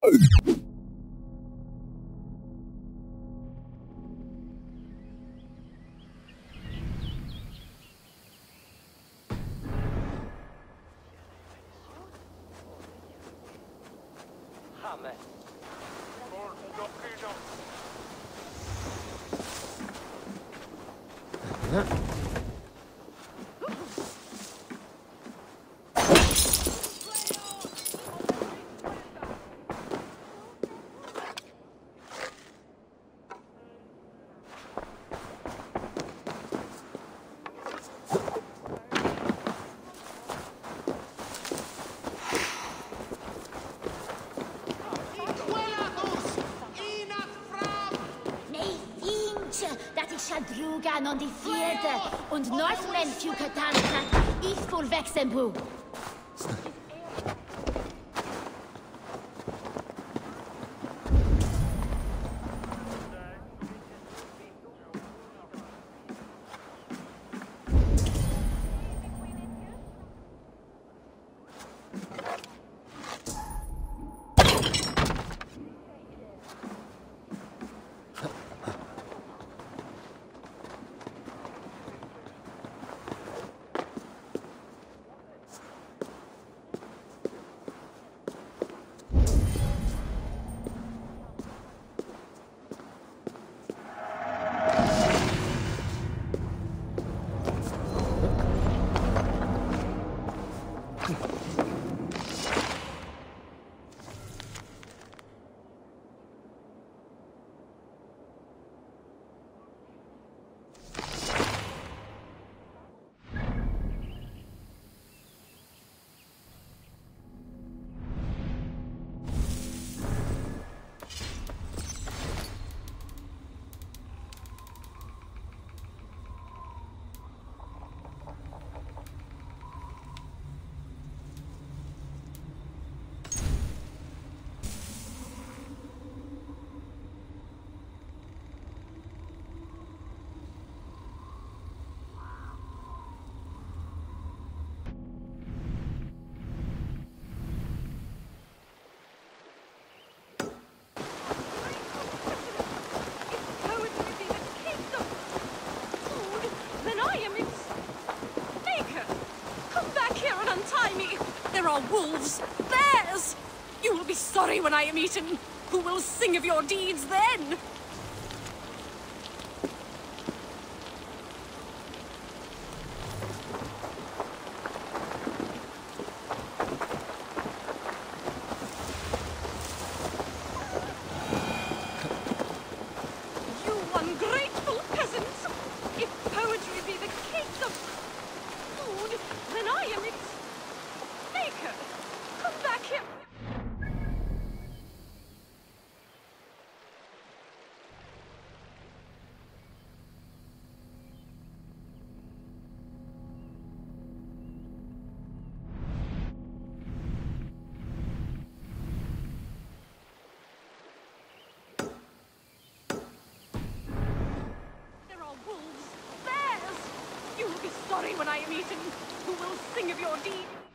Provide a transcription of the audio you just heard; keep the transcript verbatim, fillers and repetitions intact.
Drugan on die vierde und Northland fiucă danța, iful vexembu. Wolves, bears! You will be sorry when I am eaten. Who will sing of your deeds then? You ungrateful peasants! If poetry be the cake of food, then I am its maker. Come back here. There are wolves, bears. You will be sorry when I am eaten. Who will sing of your deeds?